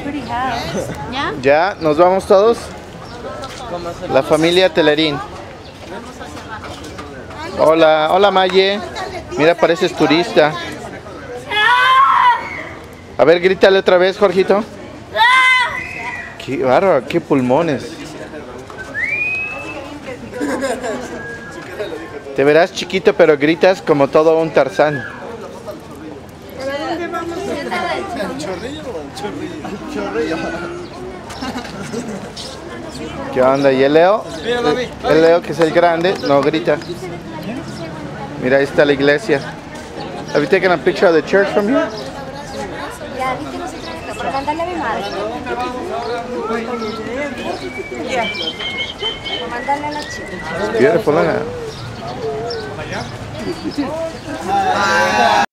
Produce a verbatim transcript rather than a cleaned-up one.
¿Ya? Ya, nos vamos todos. La familia Telerín. Hola, hola Maye. Mira, pareces turista. A ver, grítale otra vez, Jorgito. Qué bárbaro, qué pulmones. Te verás chiquito, pero gritas como todo un Tarzán. ¿Qué onda? ¿Y el Leo? El Leo, que es el grande, no grita. Mira, ahí está la iglesia. Have you taken a picture of the church from here? Ya, viste, no se trata, por mandarle a mi madre. Por mandarle a la chica. Beautiful, look at it.